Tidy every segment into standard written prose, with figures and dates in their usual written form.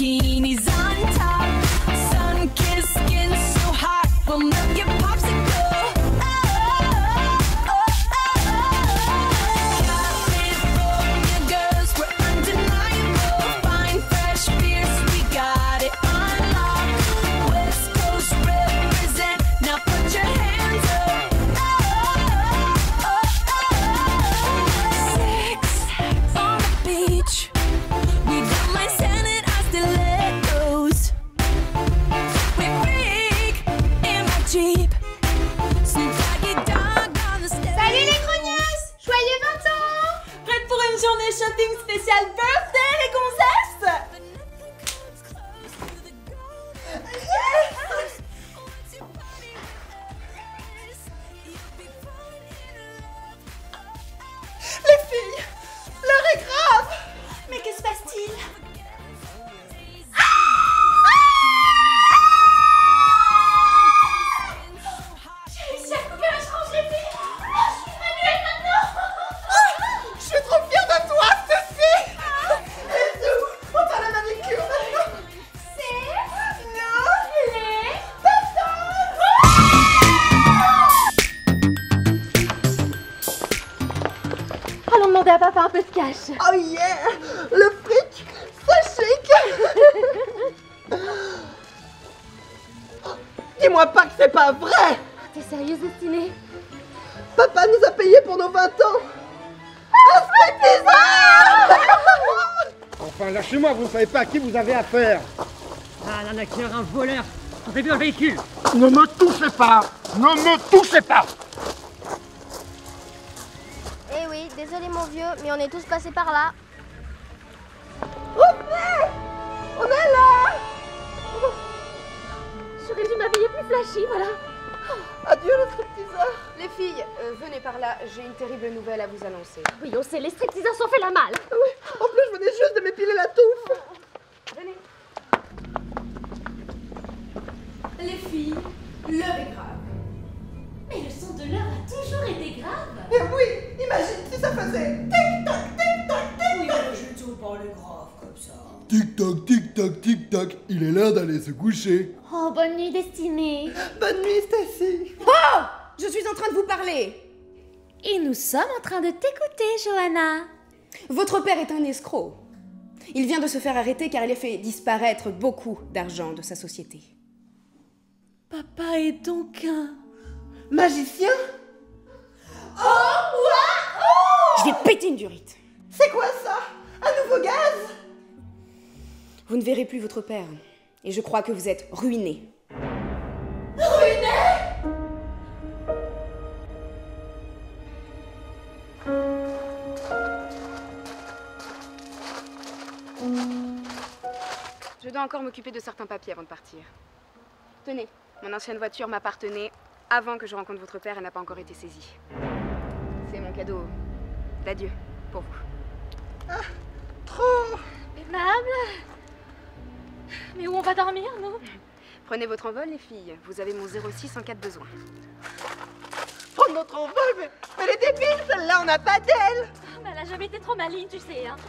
bikinis on top. Sun-kissed skin so hot, we'll melt your popsicle. California girls, we're undeniable. Fine, fresh, fierce, we got it on lock. West Coast represent, now put your hands up. Sex on the beach. We got my sanitized stilettos. We freak in my Jeep. Snoop Doggy Dogg on the stairs. Salut les grogneuses! Joyeux 20 ans! Prête pour une journée shopping spéciale birthday, les gonzesses! Les filles, l'heure est grave! Mais que se passe-t-il? J'ai réussi à couper un change, les filles! Je suis manuelle maintenant! Je suis trop fière de toi, Cécile! Et nous, on fait la manicure maintenant! C'est nous, les tatas! Allons demander à papa un peu de cash. Oh yeah! Le fric, c'est chic! Dis-moi pas que c'est pas vrai! T'es sérieuse, Destinée? Papa nous a payé pour nos 20 ans! Un stripteaseur! Enfin, lâchez-moi, vous ne savez pas à qui vous avez affaire. Ah, l'arnaqueur, un voleur. Entrez dans le véhicule. Ne me touchez pas. Ne me touchez pas. Eh oui, désolé mon vieux, mais on est tous passés par là. On est là! J'aurais dû m'habiller plus flashy, voilà. Adieu le stripteaseur! Les filles, venez par là, j'ai une terrible nouvelle à vous annoncer. Oui, on sait, les stripteaseurs sont fait la malle. Oui, en plus je venais juste de m'épiler la touffe! Venez. Les filles, l'heure est grave. Mais le son de l'heure a toujours été grave. Et oui, imagine si ça faisait tic-tac, tic-tac, Oui, tic-tac! mais je ne trouve pas le grave comme ça. Tic-tac, tic-tac, tic-tac, il est l'heure d'aller se coucher. Oh, bonne nuit, Destinée. Bonne nuit, Stacy! Oh! Je suis en train de vous parler! Et nous sommes en train de t'écouter, Johanna. Votre père est un escroc. Il vient de se faire arrêter car il a fait disparaître beaucoup d'argent de sa société. Papa est donc un... magicien? Je vais péter une durite. C'est quoi ça? Un nouveau gaz? Vous ne verrez plus votre père. Et je crois que vous êtes ruiné. Je dois encore m'occuper de certains papiers avant de partir. Tenez, mon ancienne voiture m'appartenait avant que je rencontre votre père, elle n'a pas encore été saisie. C'est mon cadeau d'adieu pour vous. Trop! Aimable. Mais où on va dormir, nous? Prenez votre envol, les filles. Vous avez mon 06 en cas de besoin. Prendre notre envol, mais elle est débile celle-là, on n'a pas d'elle! Mais elle a jamais été trop maligne, tu sais, hein.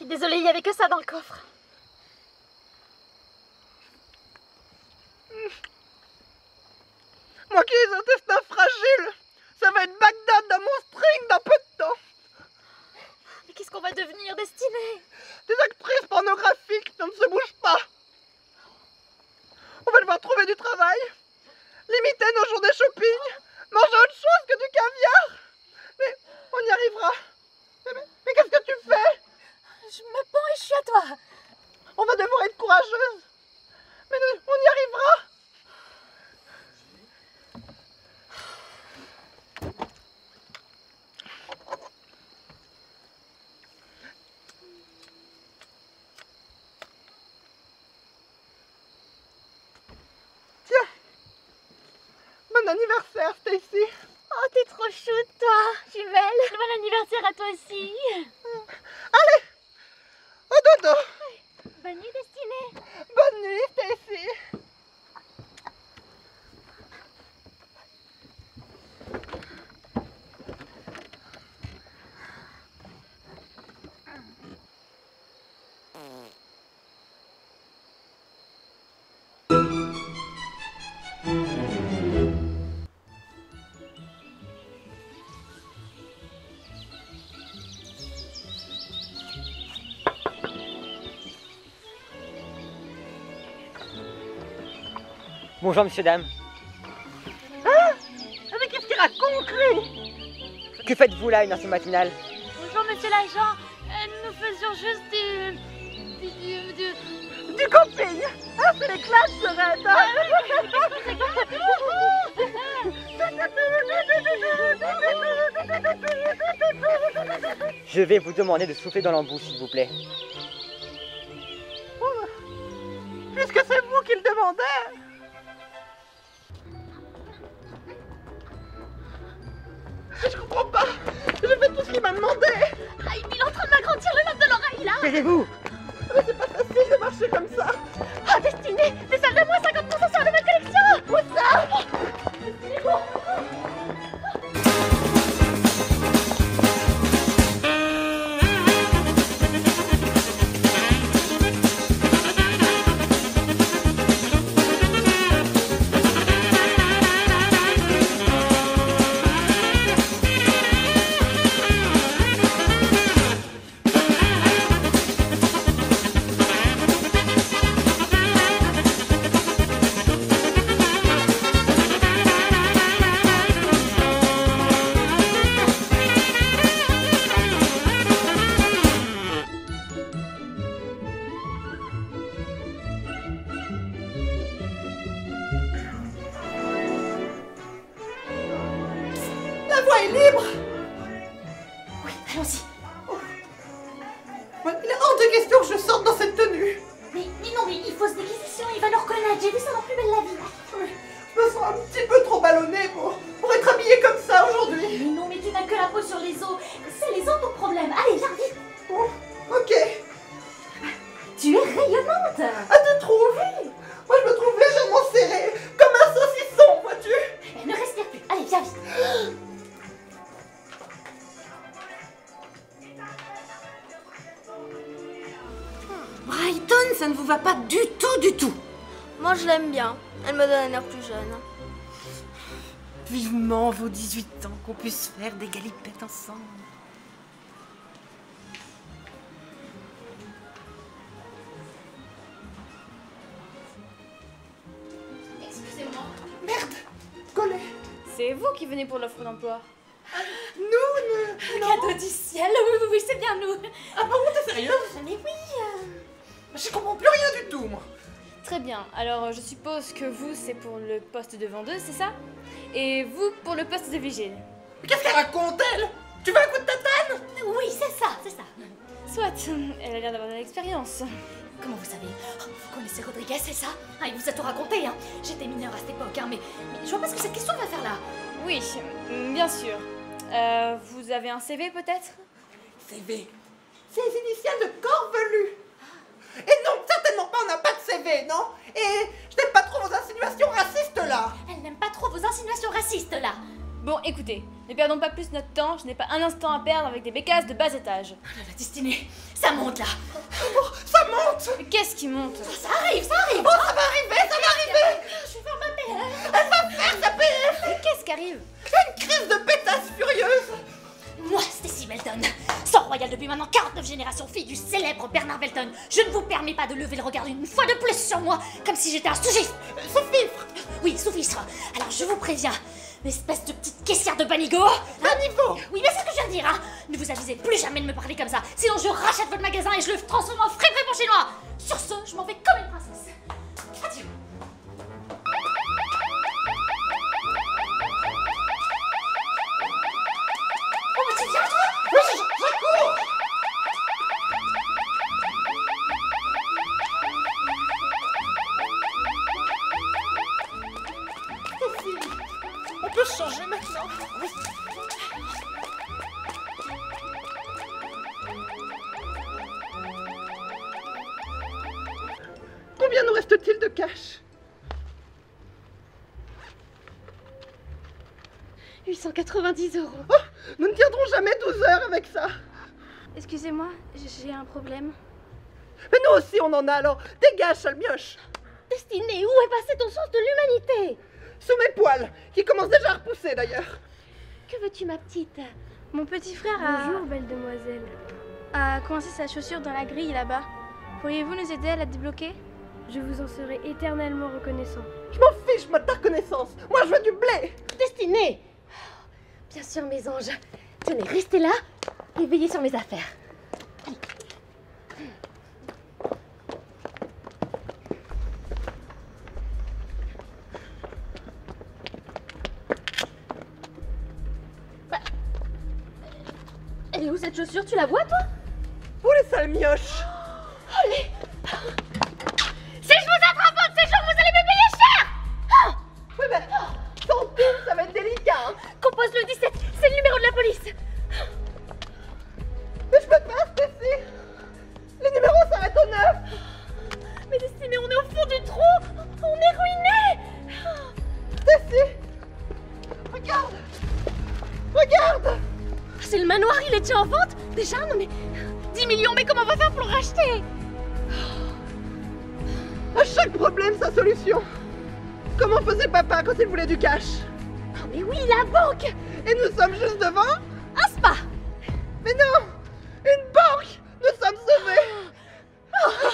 Désolée, il y avait que ça dans le coffre. Moi qui ai un intestin fragile, ça va être Bagdad dans mon string dans peu de temps. Mais qu'est-ce qu'on va devenir, Destinée? Des actrices pornographiques, ça ne se bouge pas. On va devoir trouver du travail, limiter nos journées shopping, manger autre chose que du caviar. Mais on y arrivera. Mais qu'est-ce que tu fais? Je me pends et je suis à toi. On va devoir être courageuse. Mais on y arrivera. Tiens. Bon anniversaire, Stacy. Oh, t'es trop chouette, toi, jumelle. Bon anniversaire à toi aussi. Allez, au dodo. Bonne nuit, Destinée. Bonne nuit, Stacy. Bonjour, monsieur, dame. Hein? Mais qu'est-ce qu'il raconte, lui? Que faites-vous là, une heure matinale? Bonjour, monsieur l'agent. Nous faisions juste Du camping. Ah, c'est les classes, Serette, hein? Je vais vous demander de souffler dans l'embout, s'il vous plaît. Puisque c'est vous qui le demandez. Je comprends pas. J'ai fait tout ce qu'il m'a demandé. Ah, il est en train de m'agrandir le lobe de l'oreille, là. Taisez-vous! Mais c'est pas facile de marcher comme ça. Ah, Destinée, des salles de moins 50% sur la nouvelle collection. Où ça? La voie est libre. Oui, allons-y. Il est hors de question que je sorte dans cette tenue. Mais non, mais il faut se déguiser sinon il va nous reconnaître. J'ai vu ça dans Plus belle la vie. Je me sens un petit peu trop ballonnée pour être habillée comme ça aujourd'hui. Mais non, mais tu n'as que la peau sur les os. C'est les os ton problème. Allez, viens vite. Bon, ok. Tu es rayonnante. Ah, tu trouves? Moi, je me trouve légèrement serrée, comme un saucisson, vois-tu? Ne respire plus. Allez, viens vite. Brighton, ça ne vous va pas du tout. Moi je l'aime bien, elle me donne un air plus jeune. Vivement vos 18 ans, qu'on puisse faire des galipettes ensemble. Excusez-moi. Merde, collé. C'est vous qui venez pour l'offre d'emploi? Nous, Cadeau du ciel. Oui, c'est bien nous. Ah bon, t'es sérieuse? Mais oui. Je comprends plus rien du tout, moi. Très bien, alors je suppose que vous c'est pour le poste de vendeuse, c'est ça? Et vous pour le poste de vigile? Mais qu'est-ce qu'elle raconte, elle? Tu veux un coup de tatane? Oui, c'est ça. Soit, elle a l'air d'avoir de l'expérience. Comment vous savez? Oh, vous connaissez Rodriguez, c'est ça? Ah, il vous a tout raconté, hein. J'étais mineure à cette époque, hein, mais je vois pas ce que cette question va faire là. Oui, bien sûr. Vous avez un CV peut-être? CV. C'est les initiales de Corvelu. Et non, certainement pas, on n'a pas de CV, non? Et je n'aime pas trop vos insinuations racistes là. Elle n'aime pas trop vos insinuations racistes là. Bon, écoutez, ne perdons pas plus notre temps, je n'ai pas un instant à perdre avec des bécasses de bas étage. Oh là là, Destinée, ça monte là. Oh, ça monte. Mais qu'est-ce qui monte? Ça arrive, ça arrive. Oh, ça va arriver, ça va arriver. Je vais faire ma PL. Elle va faire sa PL. Mais qu'est-ce qui arrive? Une crise de pétasse furieuse. Moi, Stacy Belton, sœur royale depuis maintenant 49 générations, fille du célèbre Bernard Belton, je ne vous permets pas de lever le regard une fois de plus sur moi, comme si j'étais un sous-fifre. Sous-fifre. Oui, sous-fifre. Alors je vous préviens, espèce de petite caissière de bas niveau. Bas niveau. Oui, mais c'est ce que je viens de dire, hein. Ne vous avisez plus jamais de me parler comme ça, sinon je rachète votre magasin et je le transforme en friperie pour chinois. Sur ce, je m'en vais comme une princesse. Adieu. On peut changer maintenant. Oui. Combien nous reste-t-il de cash? 890 €. Oh, nous ne tiendrons jamais 12 heures avec ça. Excusez-moi, j'ai un problème. Mais nous aussi on en a, alors dégage, sale mioche. Destinée, où est passé ton sens de l'humanité? Sous mes poils, qui commencent déjà à repousser d'ailleurs. Que veux-tu, ma petite? Mon petit frère a... Bonjour, belle demoiselle. a coincé sa chaussure dans la grille là-bas. Pourriez-vous nous aider à la débloquer? Je vous en serai éternellement reconnaissant. Je m'en fiche, moi, de ta reconnaissance. Moi, je veux du blé. Destinée. Bien sûr, mes anges. Tenez, restez là et veillez sur mes affaires. Allez. Elle est où cette chaussure? Tu la vois, toi? Oh, les sales mioches. Oh, les... Si je vous attrape un de ces jours, vous allez me payer cher. Oui, mais sans pile, ça va être délicat. Hein. Compose le 17, c'est le numéro de la police. Mais je peux pas, Stacy. Les numéros s'arrêtent au 9. Mais Destinée, on est au fond du trou. On est ruinés. Stacy, regarde. Regarde. C'est le manoir, il est déjà en vente? Déjà? Non mais... 10 millions, mais comment on va faire pour le racheter? À chaque problème, sa solution. Comment faisait papa quand il voulait du cash? Oh mais oui, la banque. Et nous sommes juste devant un spa. Mais non, une banque. Nous sommes sauvés.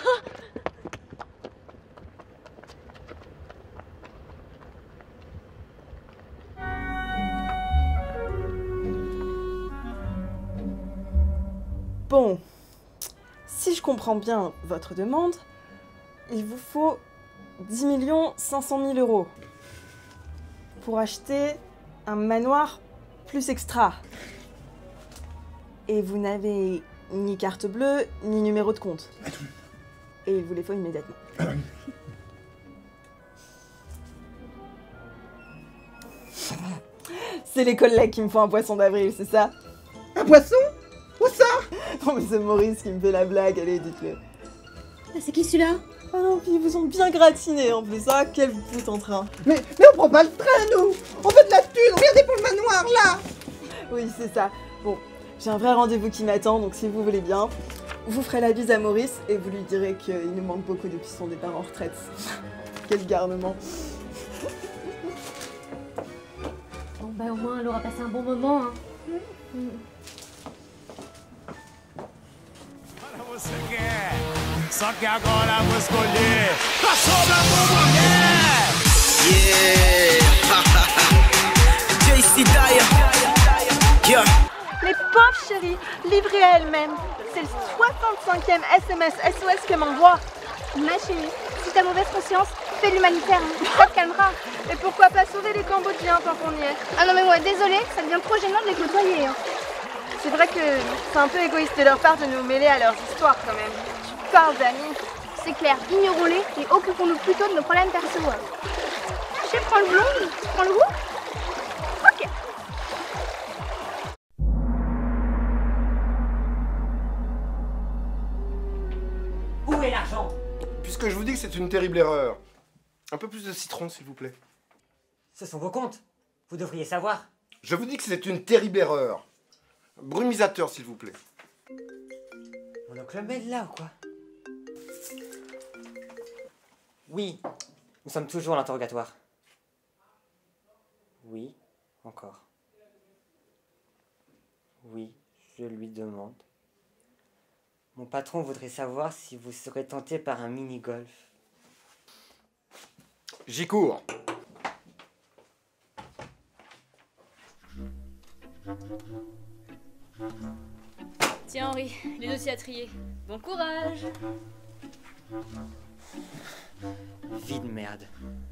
Bon, si je comprends bien votre demande, il vous faut 10 500 000 € pour acheter un manoir plus extra. Et vous n'avez ni carte bleue, ni numéro de compte. Et il vous les faut immédiatement. C'est les collègues qui me font un poisson d'avril, c'est ça? Un poisson? Où ça? Non mais c'est Maurice qui me fait la blague, allez, dites-le. C'est qui celui-là? Ah non, puis ils vous ont bien gratiné en plus, ah, quel bout en train. Mais on prend pas le train, nous. On veut de la thune, regardez pour le manoir, là. Oui, c'est ça. Bon, j'ai un vrai rendez-vous qui m'attend, donc si vous voulez bien, vous ferez la bise à Maurice et vous lui direz qu'il nous manque beaucoup depuis son départ en retraite. Quel garnement. Bon bah au moins elle aura passé un bon moment, hein. Você quer, só que agora vou escolher a sobra por mulher. Yeah. JC Dyer. Yeah. Les pauvres chéries, livrées à elles-mêmes. C'est le 65e SMS SOS que m'envoie. Ma chérie, si t'as mauvaise conscience, fais l'humanitaire, hein. Ça te calmera. Et pourquoi pas sauver les Cambodgiens tant qu'on y est? Ah non mais moi, désolée, ça devient trop gênant de les côtoyer, hein. C'est vrai que c'est un peu égoïste de leur part de nous mêler à leurs histoires quand même. Tu parles d'amis. C'est clair, ignorons-les et occupons-nous plutôt de nos problèmes perso. Je prends le blond, tu prends le roux? Ok. Où est l'argent? Puisque je vous dis que c'est une terrible erreur. Un peu plus de citron, s'il vous plaît. Ce sont vos comptes. Vous devriez savoir. Je vous dis que c'est une terrible erreur. Brumisateur, s'il vous plaît. Mon oncle Mel là ou quoi? Oui, nous sommes toujours à l'interrogatoire. Oui, encore. Oui, je lui demande. Mon patron voudrait savoir si vous serez tenté par un mini-golf. J'y cours. Tiens Henri, les dossiers à trier. Bon courage. Vie de merde.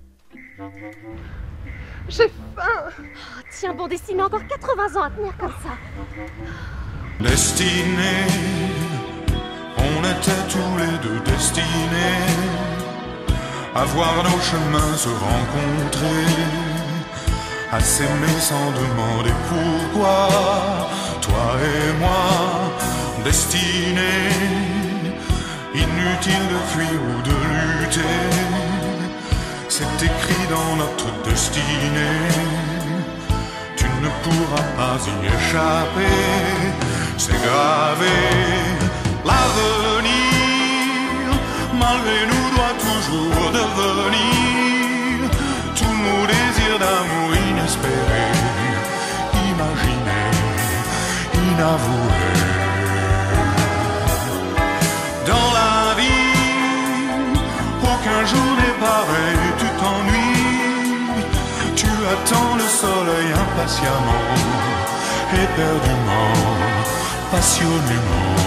J'ai faim. Oh, tiens, bon, Destinée, encore 80 ans à tenir comme ça. Destinés, on était tous les deux destinés à voir nos chemins se rencontrer, à s'aimer sans demander pourquoi. Toi et moi, destinés, inutile de fuir ou de lutter, c'est écrit dans notre destinée. Tu ne pourras pas y échapper, c'est gravé. L'avenir, malgré nous, doit toujours devenir tous nos désirs d'amour inespérés, imaginés, inavoués. Dans la vie, aucun jour n'est pareil, tu t'ennuies, tu attends le soleil impatiemment, éperdument, passionnément.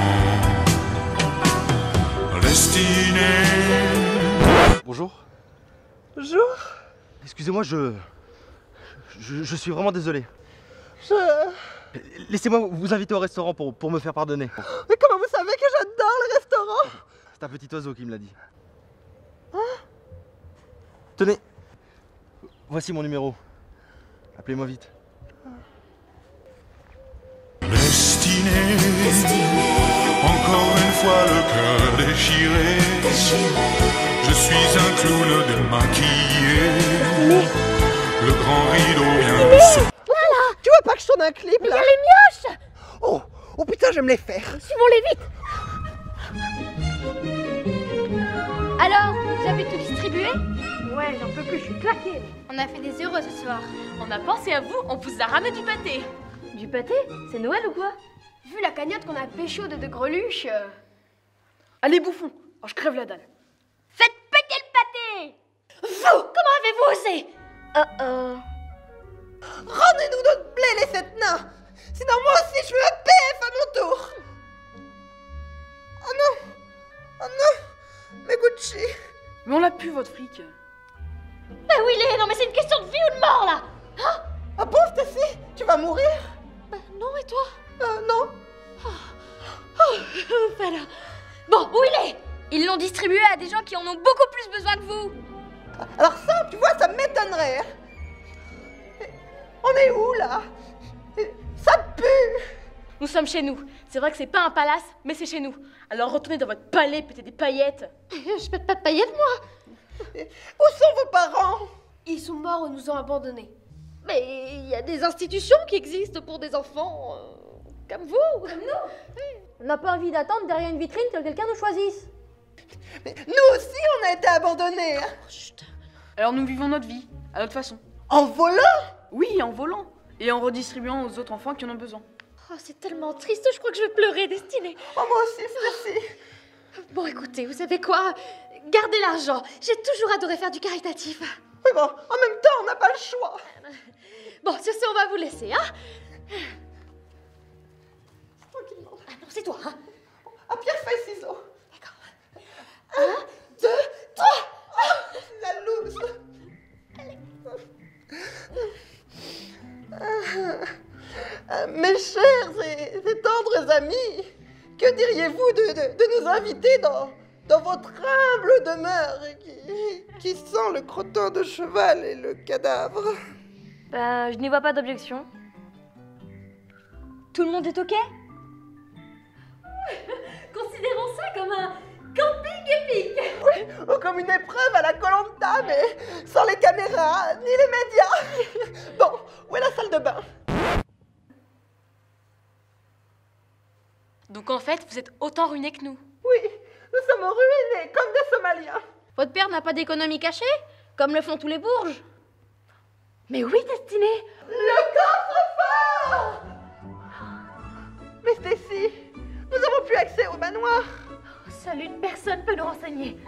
Destiné. Bonjour. Bonjour. Excusez-moi, je suis vraiment désolé. Laissez-moi vous inviter au restaurant pour me faire pardonner. Mais comment vous savez que j'adore le restaurant? C'est un petit oiseau qui me l'a dit. Hein? Tenez, voici mon numéro. Appelez-moi vite. Destiné, encore une fois le cœur déchiré. Je suis un clown démaquillé. Le grand rideau vient de se... Voilà. Tu vois pas que je tourne un clip là? Il y a les mioches. Oh putain, j'aime les faire. Suivons-les vite. Alors, vous avez tout distribué? Ouais, j'en peux plus, je suis claquée. On a fait des heureux ce soir. On a pensé à vous, on vous a ramené du pâté. Du pâté? C'est Noël ou quoi? Vu la cagnotte qu'on a pécho de greluches... Allez, bouffon. Oh, je crève la dalle. Faites péter le pâté. Vous, comment avez-vous osé? Rendez-nous notre blé, les sept nains. Sinon moi aussi je veux un PF à mon tour. Oh non, mes Gucci. Mais on l'a pu, votre fric. Bah où il est? Non mais c'est une question de vie ou de mort là. Hein? Ah pauvre Tessie, tu vas mourir? Bah non, et toi? Non. Voilà. Bon, où il est? Ils l'ont distribué à des gens qui en ont beaucoup plus besoin que vous. Alors ça, tu vois, ça m'étonnerait. On est où là? Ça pue. Nous sommes chez nous. C'est vrai que c'est pas un palace, mais c'est chez nous. Alors retournez dans votre palais, pétez des paillettes. Je pète pas de paillettes, moi. Où sont vos parents? Ils sont morts ou nous ont abandonnés. Mais il y a des institutions qui existent pour des enfants comme vous. Comme nous. On n'a pas envie d'attendre derrière une vitrine que quelqu'un nous choisisse. Mais nous aussi, on a été abandonnés. Chut. Alors nous vivons notre vie, à notre façon. En volant? Oui, en volant. Et en redistribuant aux autres enfants qui en ont besoin. Oh, c'est tellement triste, je crois que je vais pleurer, Destinée. Oh, moi aussi, Stécie. Bon, écoutez, vous savez quoi? Gardez l'argent. J'ai toujours adoré faire du caritatif. Mais bon, en même temps, on n'a pas le choix. Bon, sur ce, on va vous laisser, hein? Tranquillement. Ah non, c'est toi, hein? À pierre, feuille, ciseaux. D'accord. 1, 2, 3. Oh, la loose. Mes chers et tendres amis, que diriez-vous de nous inviter dans votre humble demeure qui sent le crottin de cheval et le cadavre? Je n'y vois pas d'objection. Tout le monde est OK? Considérons ça comme un camping épique. Oui, ou comme une épreuve à la Koh-Lanta, mais sans les caméras, ni les médias. Bon, où est la salle de bain? Donc en fait, vous êtes autant ruinés que nous. Oui, nous sommes ruinés, comme des Somaliens. Votre père n'a pas d'économie cachée, comme le font tous les bourges. Mais oui, Destinée. Le coffre-fort! Mais Stacy, nous avons plus accès au manoir. Seule une personne peut nous renseigner.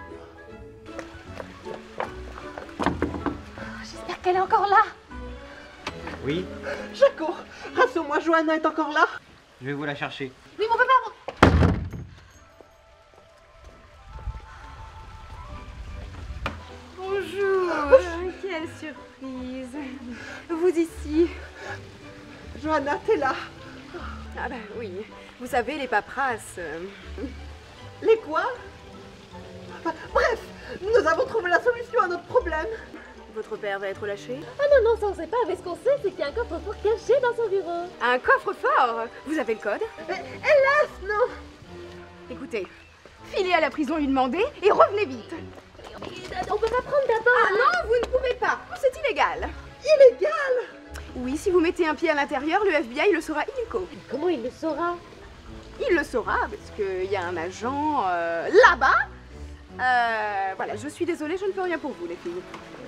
J'espère qu'elle est encore là. Oui, Jaco, rassure-moi, Johanna est encore là. je vais vous la chercher. Oui, mon papa. Bonjour. Quelle surprise. Vous ici. Johanna, t'es là. Ah bah oui. Vous savez, les paperasses... Les quoi? Bref, nous avons trouvé la solution à notre problème. Votre père va être lâché? Ah non, non, ça on sait pas, mais ce qu'on sait, c'est qu'il y a un coffre-fort caché dans son bureau. Un coffre-fort? Vous avez le code? Mais hélas, non. Écoutez, filez à la prison lui demander et revenez vite. On peut pas prendre d'abord. Ah non, vous ne pouvez pas. C'est illégal. Illégal? Oui, si vous mettez un pied à l'intérieur, le FBI le saura illico. Comment il le saura? Il le saura parce qu'il y a un agent là-bas. Voilà, je suis désolée, je ne peux rien pour vous, les filles.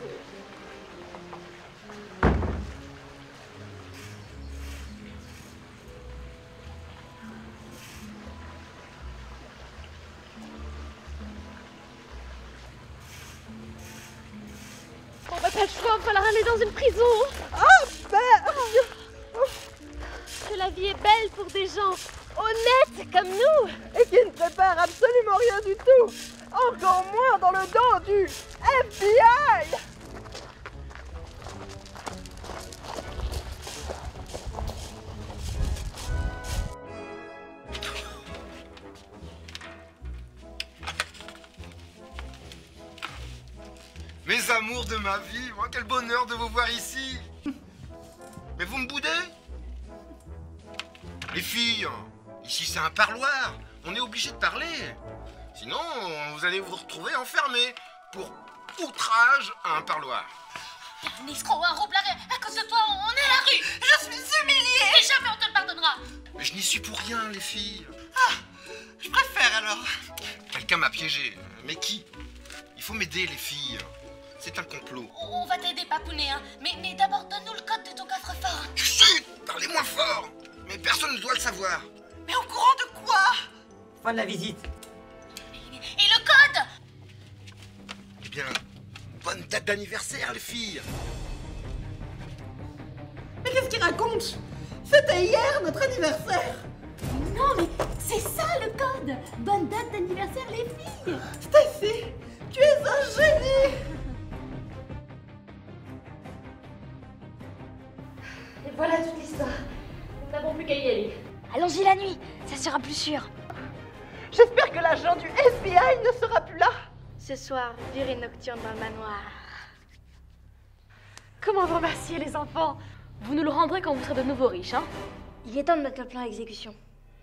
On va pas le choix, il va la ramener dans une prison. Oh, merde! Que la vie est belle pour des gens honnêtes comme nous. Et qui ne prépare absolument rien du tout. Encore moins dans le dos du FBI. Mes amours de ma vie, moi, quel bonheur de vous voir ici. Mais vous me boudez? Les filles, ici c'est un parloir, on est obligé de parler. Sinon, vous allez vous retrouver enfermés pour outrage à un parloir. Un escroc, un roublard, à cause de toi, on est à la rue. Je suis humiliée. Et jamais on te le pardonnera. Mais je n'y suis pour rien, les filles. Ah, je préfère alors. Quelqu'un m'a piégé. Mais qui? Il faut m'aider, les filles. C'est un complot. On va t'aider, papounet, hein. Mais d'abord, donne-nous le code de ton coffre-fort. Chut! Parlez moins fort. Mais personne ne doit le savoir. Mais au courant de quoi? Fin de la visite. Et le code? Eh bien, bonne date d'anniversaire, les filles. Mais qu'est-ce qu'il raconte? C'était hier notre anniversaire. Non, mais c'est ça le code. Bonne date d'anniversaire, les filles. Stacy, tu es un génie. Et voilà toute l'histoire. Nous n'avons plus qu'à y aller. Allons-y la nuit, ça sera plus sûr. J'espère que l'agent du FBI ne sera plus là. Ce soir, virée nocturne dans le manoir. Comment vous remercier, les enfants? Vous nous le rendrez quand vous serez de nouveau riches, hein? Il est temps de mettre le plan à exécution.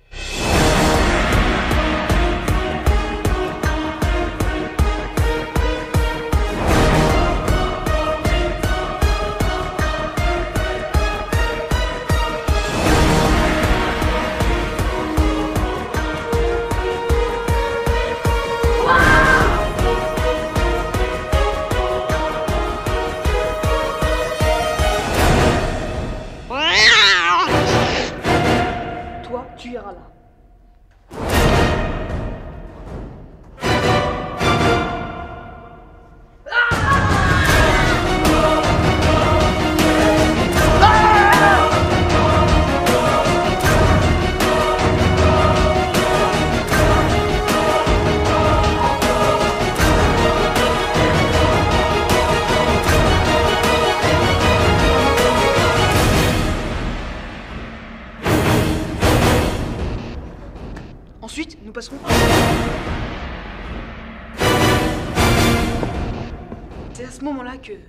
Toi, tu iras là. Ensuite, nous passerons... C'est à ce moment-là que...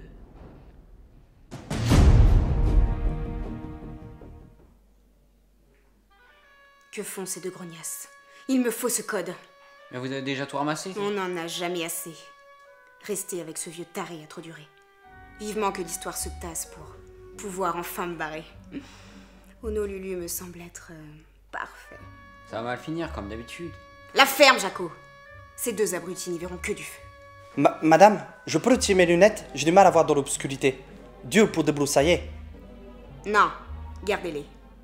Que font ces deux grognasses? Il me faut ce code. Mais vous avez déjà tout ramassé? On n'en a jamais assez. Rester avec ce vieux taré a trop duré. Vivement que l'histoire se tasse pour pouvoir enfin me barrer. Honolulu me semble être parfait. Ça va mal finir, comme d'habitude. La ferme, Jaco! Ces deux abrutis n'y verront que du feu. Madame, je peux retirer mes lunettes? J'ai du mal à voir dans l'obscurité. Dieu pour débroussailler. Non, gardez-les.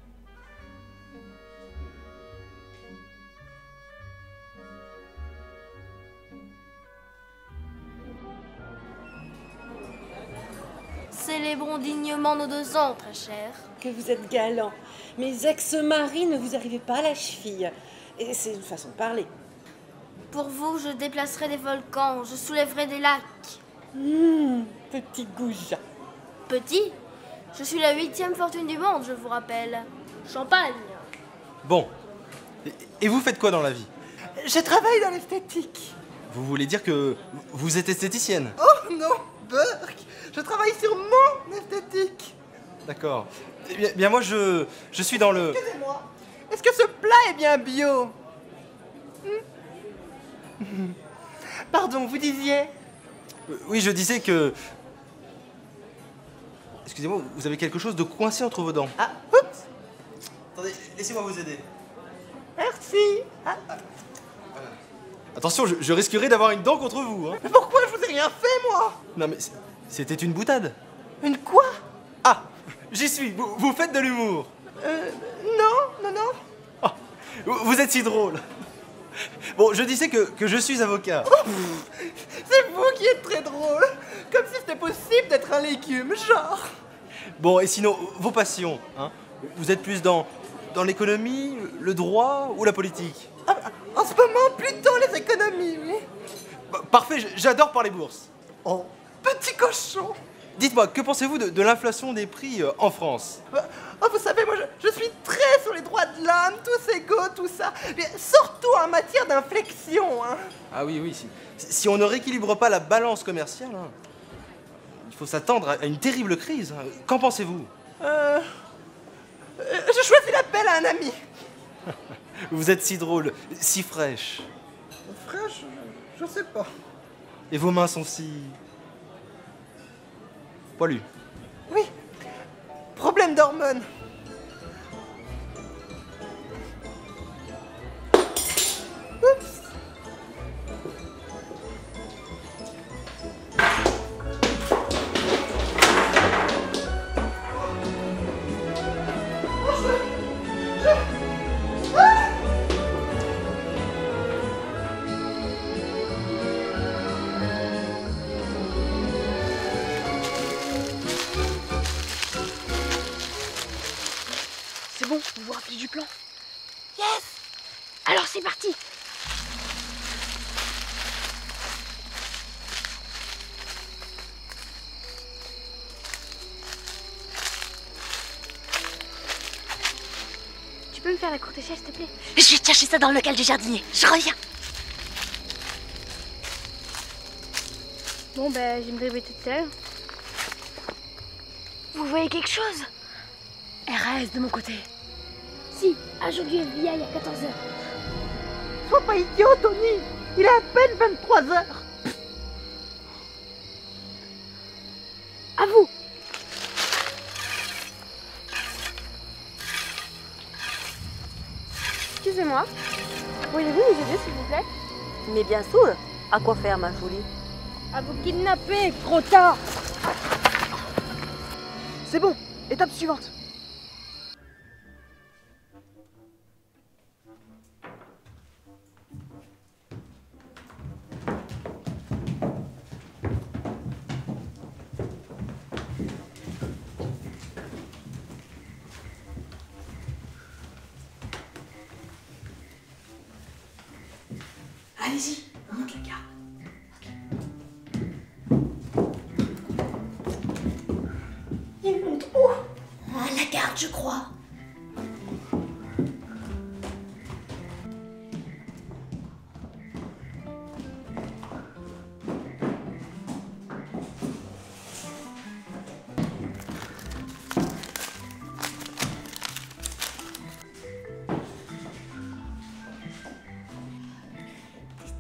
Célébrons dignement nos 2 ans, très cher. Que vous êtes galant. Mes ex-maris ne vous arrivez pas à la cheville. Et c'est une façon de parler. Pour vous, je déplacerai des volcans, je soulèverai des lacs. Petit goujat. Petit? Je suis la 8e fortune du monde, je vous rappelle. Champagne. Bon. Et vous faites quoi dans la vie? Je travaille dans l'esthétique. Vous voulez dire que vous êtes esthéticienne? Oh non, Burke! Je travaille sur mon esthétique. D'accord. Eh bien moi je suis dans le... Excusez-moi, est-ce que ce plat est bien bio? Pardon, vous disiez? Oui, je disais que... Excusez-moi, vous avez quelque chose de coincé entre vos dents. Ah, oups! Attendez, laissez-moi vous aider. Merci. Ah. Attention, je risquerais d'avoir une dent contre vous. Hein. Mais pourquoi je vous ai rien fait, moi? Non mais c'était une boutade. Une quoi? Ah, j'y suis, vous faites de l'humour. Non. Oh, vous êtes si drôle. Bon, je disais que je suis avocat. Oh, c'est vous qui êtes très drôle. Comme si c'était possible d'être un légume, genre. Bon, et sinon, vos passions, hein? Vous êtes plus dans l'économie, le droit ou la politique? En ce moment, plutôt les économies, oui. Bah, parfait, j'adore parler bourse. Oh, petit cochon. Dites-moi, que pensez-vous de l'inflation des prix en France? Oh, vous savez, moi, je suis très sur les droits de l'homme, tous égaux, tout ça. Mais surtout en matière d'inflexion, hein. Ah oui, si on ne rééquilibre pas la balance commerciale, hein, il faut s'attendre à une terrible crise. Hein. Qu'en pensez-vous? Je choisis l'appel à un ami. Vous êtes si drôle, si fraîche. Fraîche, je sais pas. Et vos mains sont si... poilues. Oui, problème d'hormones. Oups. C'est bon, vous vous rappelez du plan? Yes! Alors c'est parti! Tu peux me faire la courte échelle, s'il te plaît? Je vais te chercher ça dans le local du jardinier. Je reviens. Bon, bah, je vais me réveiller toute seule. Vous voyez quelque chose? RAS de mon côté. Si, agent du FBI à 14h. Sois pas idiot, Tony. Il est à peine 23h. À vous. Excusez-moi. Pourriez-vous nous aider, s'il vous plaît? Mais bien sûr. À quoi faire, ma jolie? À vous kidnapper, gros tas. C'est bon, étape suivante. Allez-y, on monte la garde. Il monte où? À la garde, je crois.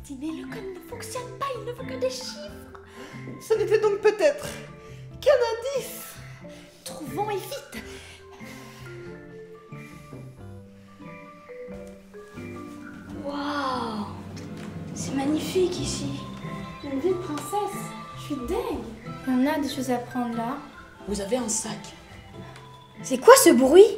Dis-le comme il ne fonctionne pas, il ne veut que des chiffres. Ce n'était donc peut-être qu'un indice. Trouvons et vite. Waouh! C'est magnifique ici. Une vie de princesse. Je suis dingue. On a des choses à prendre là. Vous avez un sac. C'est quoi ce bruit?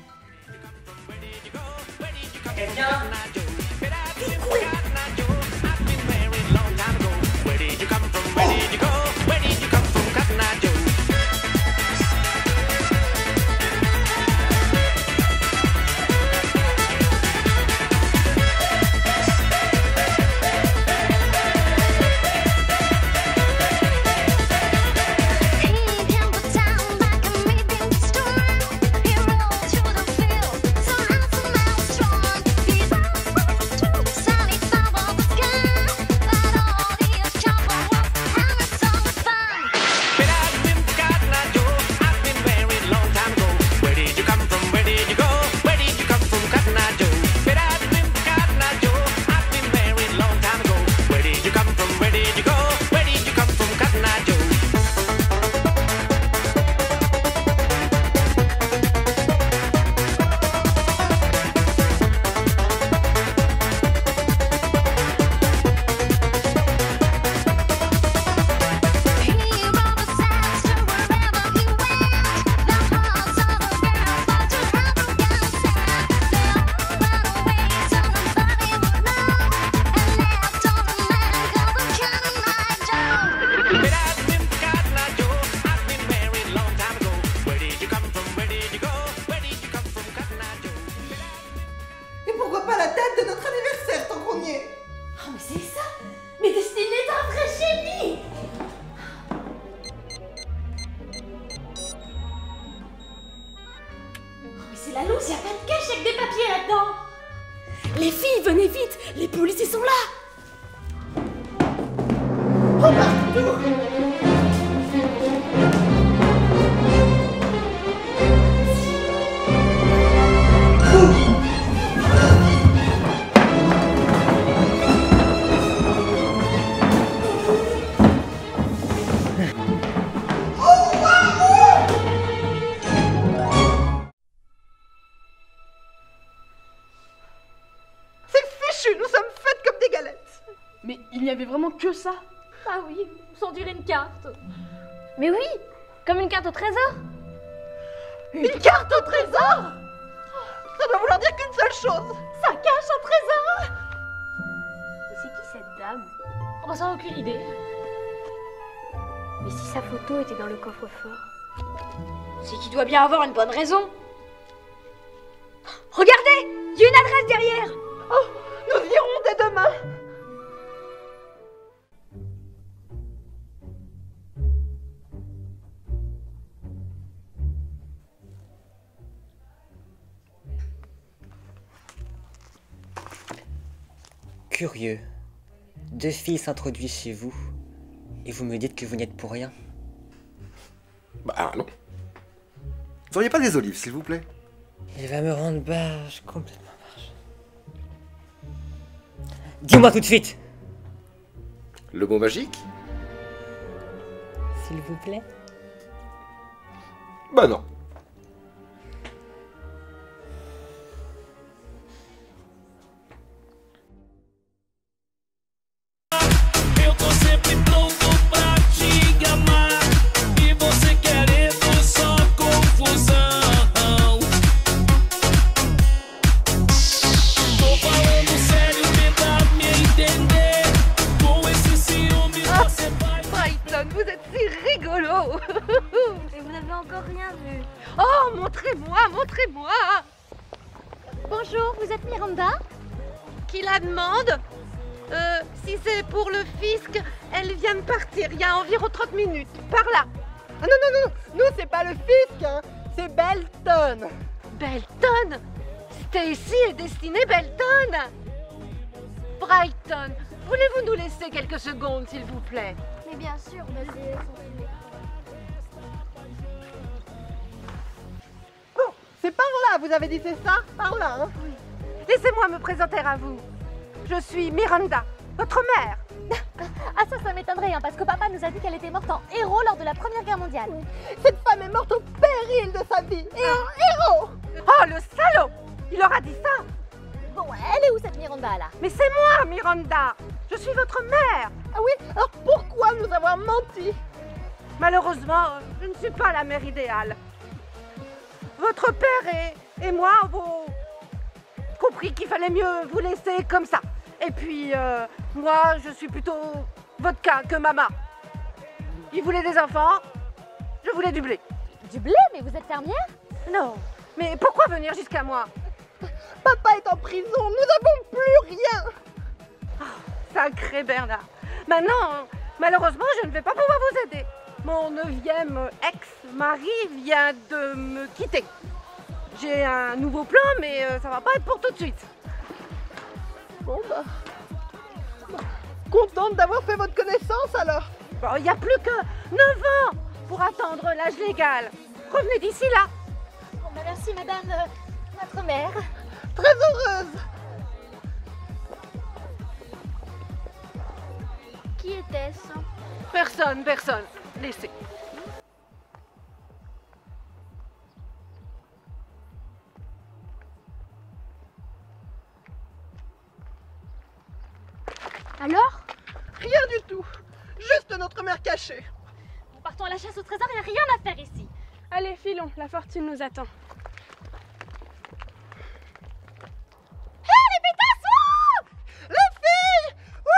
Et pourquoi pas la date de notre anniversaire tant qu'on y est? Oh, mais c'est ça. Mais Destiny est un vrai génie. Oh, mais c'est la loose, y a pas de cache avec des papiers là-dedans. Les filles, venez vite. Les policiers sont là. Oh, partout. Nous sommes faites comme des galettes. Mais il n'y avait vraiment que ça? Ah oui, sans dirait une carte. Mais oui, comme une carte au trésor. Une carte au trésor? Ça doit vouloir dire qu'une seule chose. Ça cache un trésor. Mais c'est qui cette dame? On va s'en aucune idée. Mais si sa photo était dans le coffre-fort, c'est qu'il doit bien avoir une bonne raison. regardez, il y a une adresse derrière. Oh, nous irons dès demain. Curieux. 2 filles s'introduisent chez vous et vous me dites que vous n'y êtes pour rien. Bah non. Vous auriez pas des olives, s'il vous plaît? Il va me rendre barge, complètement barge. Dis-moi tout de suite. Le mot magique? S'il vous plaît. Bah non. Eu tô sempre pronto pra te amar. E você querendo só confusão. Tô falando sério, tenta me entender. Com esse ciúme você vai. Brighton, vous êtes si rigolo. Et vous n'avez encore rien vu. Oh, montrez-moi, montrez-moi. Bonjour, vous êtes Miranda? Qui la demande? Si c'est pour le fisc, elle vient de partir il y a environ 30 minutes. Par là. Ah non, non, non, nous c'est pas le fisc, hein. C'est Belton. Belton? Stacy est destinée Belton. Brighton, voulez-vous nous laisser quelques secondes, s'il vous plaît? Mais bien sûr, vas-y, Bon, c'est par là, vous avez dit c'est ça? Par là, hein? Oui. Laissez-moi me présenter à vous. Je suis Miranda, Votre mère. Ah ça m'étonnerait, hein, parce que papa nous a dit qu'elle était morte en héros lors de la Première Guerre mondiale. Cette femme est morte au péril de sa vie et en héros. Oh, le salaud! Il aura dit ça. Bon, elle est où cette Miranda là? Mais c'est moi, Miranda. Je suis votre mère. Ah oui, alors pourquoi nous avoir menti? Malheureusement, je ne suis pas la mère idéale. Votre père et moi avons compris qu'il fallait mieux vous laisser comme ça. Et puis, moi, je suis plutôt votre cas que maman. Il voulait des enfants, je voulais du blé. Du blé? Mais vous êtes fermière? Non, mais pourquoi venir jusqu'à moi? Papa est en prison, nous n'avons plus rien. Oh, sacré Bernard. Maintenant, malheureusement, je ne vais pas pouvoir vous aider. Mon 9e ex-mari vient de me quitter. J'ai un nouveau plan, mais ça va pas être pour tout de suite. Bon bah... Contente d'avoir fait votre connaissance alors. Bon, il n'y a plus que 9 ans pour attendre l'âge légal. Revenez d'ici là. Bon bah merci madame, notre mère. Très heureuse. Qui était-ce? Personne. Laissez. Alors? Rien du tout. Juste notre mère cachée. Nous partons à la chasse au trésor, il n'y a rien à faire ici. Allez, filons, la fortune nous attend. Hé, les pétasses! Les filles!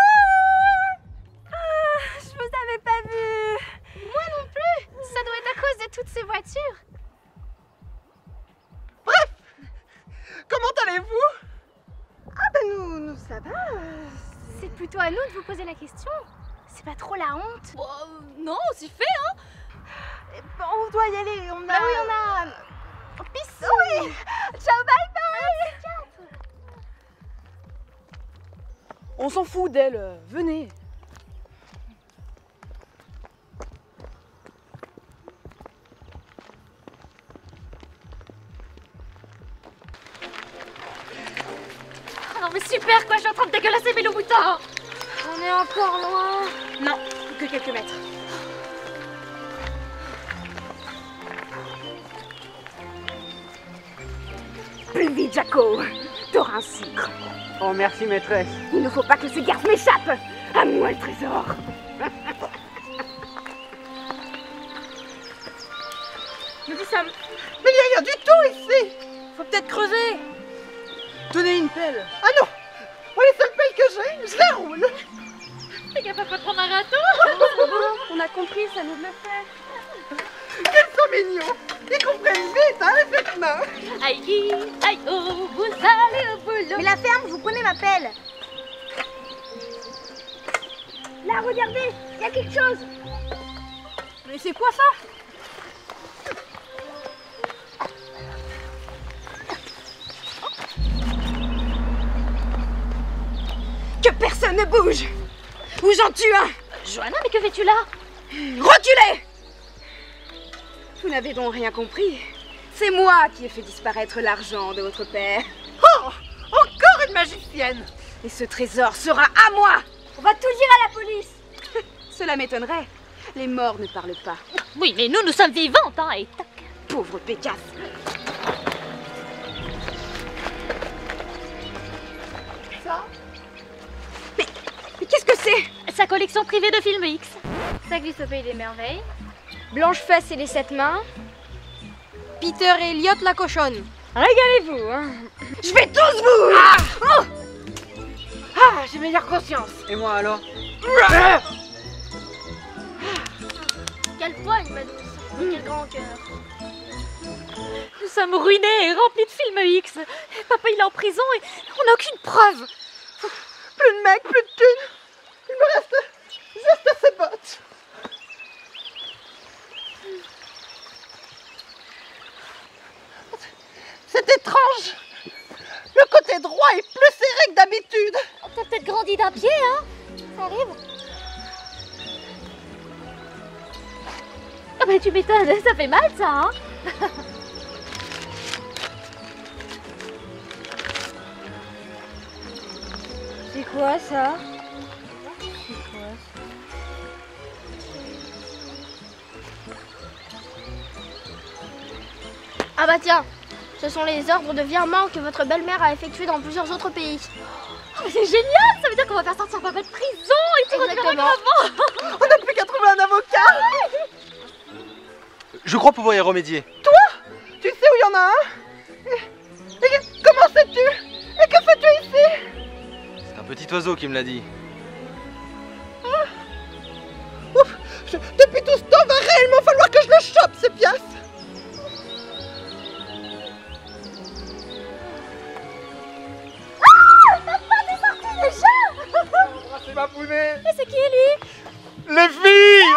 Je vous avais pas vu. Moi non plus. Ça doit être à cause de toutes ces voitures. Bref, comment allez-vous? Ah ben nous ça va. C'est plutôt à nous de vous poser la question. C'est pas trop la honte? Bon, non, c'est fait, hein. On doit y aller, on a... Bah oui, on a... Piscine. Oui. Ciao, bye bye. On s'en fout d'elle, venez. Non mais super quoi, je suis en train de dégueulasser mes loups-boutins. On est encore loin. Non, que quelques mètres. Plus vite, Jaco. T'auras un sucre. Oh, merci, maîtresse. Il ne faut pas que ce garce m'échappe. À moi le trésor. Nous y sommes. Mais il n'y a rien du tout ici. Faut peut-être creuser. Tenez une pelle. Ah non. Moi, les seules pelles que j'ai, je les roule. T'es capable de prendre un râteau? On a compris, ça nous le fait. Ils sont mignons. Ils comprennent vite, hein, les faites main. Aïe, aïe, oh, vous allez au boulot. Mais la ferme, vous prenez ma pelle. Là, regardez, il y a quelque chose. Mais c'est quoi ça? Que personne ne bouge. Ou j'en tue un. Johanna, mais que fais-tu là? Reculez. Vous n'avez donc rien compris. C'est moi qui ai fait disparaître l'argent de votre père. Oh, encore une magicienne. Et ce trésor sera à moi. On va tout dire à la police. Cela m'étonnerait. Les morts ne parlent pas. Oui, mais nous sommes vivantes, hein, et tac. Pauvre Pécasse. Ça? Mais qu'est-ce que c'est? Sa collection privée de films X. Ça glisse au pays des merveilles. Blanche-Fesse et les 7 mains. Peter et Elliot la cochonne. Régalez-vous, hein. Je vais tous vous... Ah, j'ai meilleure conscience. Et moi alors? Quelle poigne, ma douce. Quel grand cœur. Nous sommes ruinés et remplis de films X. Papa, il est en prison et on n'a aucune preuve. Plus de mecs, plus de thunes. Il me reste juste ces bottes. C'est étrange. Le côté droit est plus serré que d'habitude. T'as peut-être grandi d'un pied, hein? Ça arrive. Ah bah tu m'étonnes, ça fait mal ça, hein? C'est quoi ça? Ah bah tiens, ce sont les ordres de virement que votre belle-mère a effectués dans plusieurs autres pays. Oh, c'est génial! Ça veut dire qu'on va faire sortir papa de prison et tout redémarrer comme avant! On n'a plus qu'à trouver un avocat! Je crois pouvoir y remédier. Toi? Tu sais où il y en a un? Et comment sais-tu? Et que fais-tu ici? C'est un petit oiseau qui me l'a dit. Ouf, depuis tout ce temps, va réellement falloir que je le chope, ce piastre. C'est ma pounée. Mais c'est qui lui? Les filles.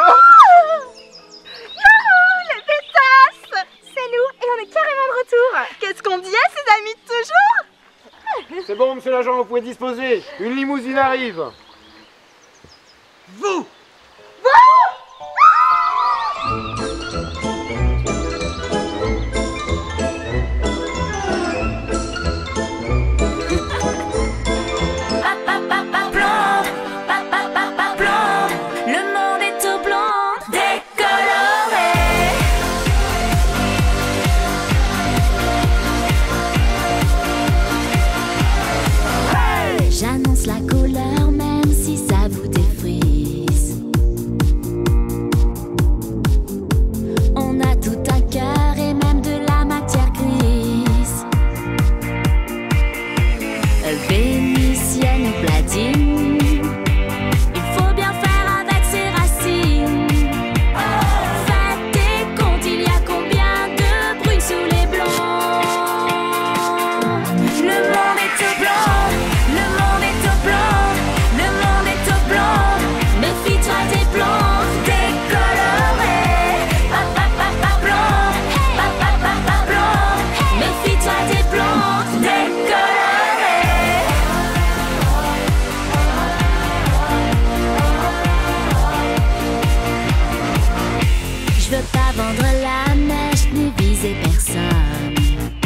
Youhou, les pétasses! C'est nous et on est carrément de retour. Qu'est-ce qu'on dit à ses amis de toujours? C'est bon, monsieur l'agent, vous pouvez disposer. Une limousine arrive. Vous. J'annonce la couleur même si ça vous défrise. On a tout un cœur et même de la matière grise. Vénitienne ou platine, il faut bien faire avec ses racines. Faites des comptes, il y a combien de brunes sous les blancs. Le monde est tout blanc. Méfie-toi des blancs décolorés. Méfie-toi des blancs décolorés. Je veux pas vendre la mèche ni viser personne.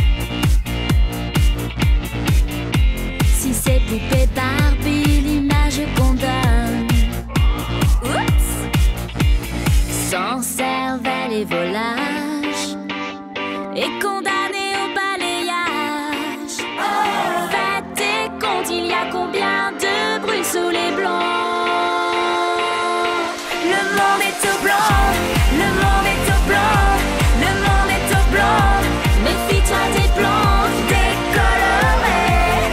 Si c'est poupée Barbie, l'image qu'on donne. Oups! Sans cervelle et volage, et condamné au balayage. Faites tes comptes, il y a combien de brunes sous les blancs. Le monde est tout blanc, le monde est tout blanc, le monde est tout blanc. Méfie-toi des blancs décolorés.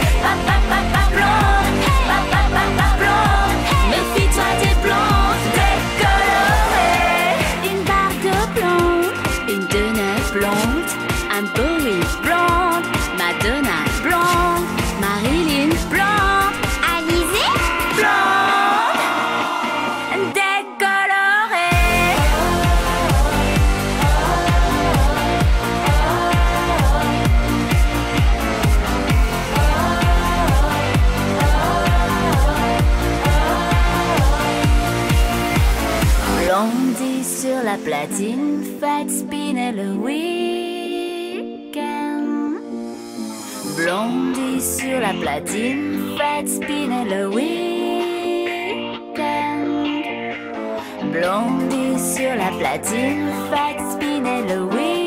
Méfie-toi des blancs décolorés. Une barre de blonde, une denelle blonde, un Bowie blonde, Madonna blonde, Marilyn blonde, Alizée blonde, décolorée. Blondie sur la platine, faites spinner le week-end. Blondie sur la platine, faites spinner le week-end. Blondie sur la platine, faites spinner le week-end.